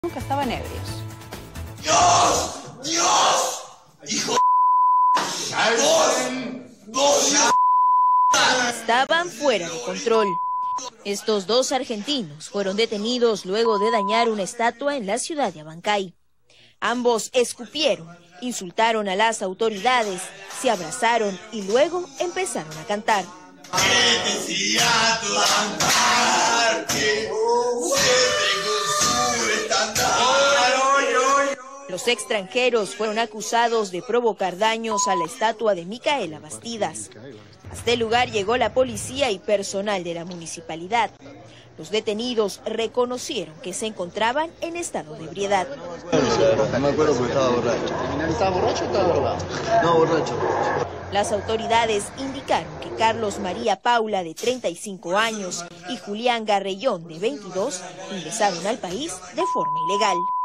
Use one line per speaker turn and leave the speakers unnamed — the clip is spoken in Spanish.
Nunca estaban ebrios.
¡Dios! ¡Dios! ¡Hijo ¡Vos!
Estaban fuera de control. Estos dos argentinos fueron detenidos luego de dañar una estatua en la ciudad de Abancay. Ambos escupieron, insultaron a las autoridades, se abrazaron y luego empezaron a cantar. Los extranjeros fueron acusados de provocar daños a la estatua de Micaela Bastidas. Hasta el lugar llegó la policía y personal de la municipalidad. Los detenidos reconocieron que se encontraban en estado de ebriedad.
No me acuerdo porque estaba borracho.
¿Estaba borracho o estaba drogado?
No, borracho.
Las autoridades indicaron que Carlos María Paula, de 35 años, y Julián Garrellón, de 22, ingresaron al país de forma ilegal.